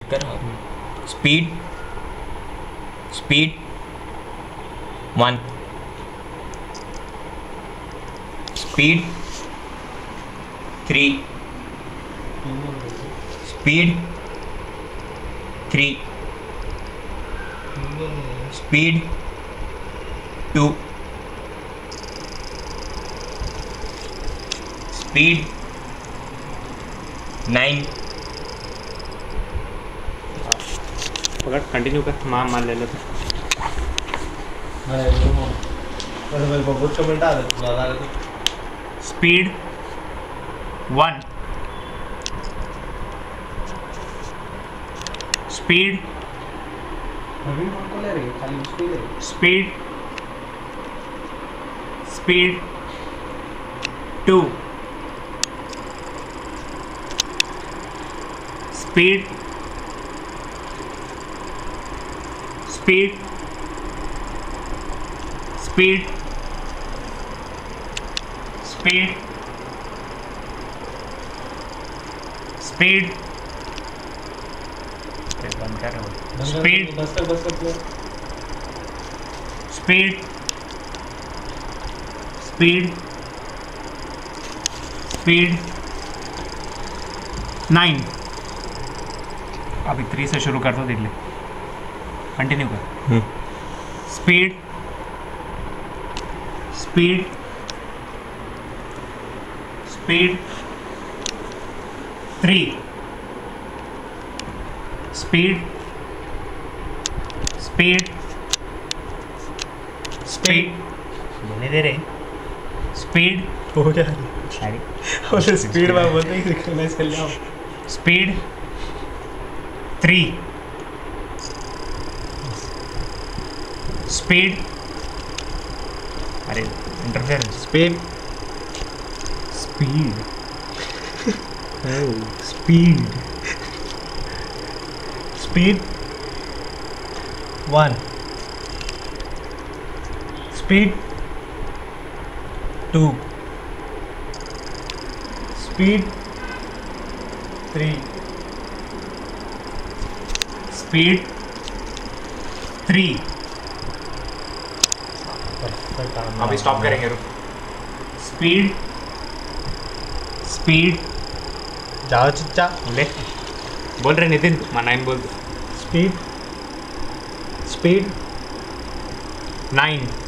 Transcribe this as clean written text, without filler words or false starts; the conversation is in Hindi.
speed speed 1 speed 3 speed 3 speed 2 speed 9 पकड़ कंटिन्यू कर मार ले लो speed 1 speed speed speed 2 speed speed speed speed speed बंद कर स्पीड स्पीड स्पीड स्पीड 9 अभी 3 से शुरू कर दो देख ले कंटिन्यू कर speed speed speed 3 speed speed speed बोलने दे रहे स्पीड हो गया उसे स्पीड में बोलते ही रिकॉग्नाइज कर लिया स्पीड 3 स्पीड अरे interference speed speed speed speed 1 speed 2 speed 3 speed 3 अभी स्टॉप करेंगे रुक स्पीड स्पीड जाओ चुपचाप ले बोल रहे नितिन मैं 9 बोल दो स्पीड स्पीड 9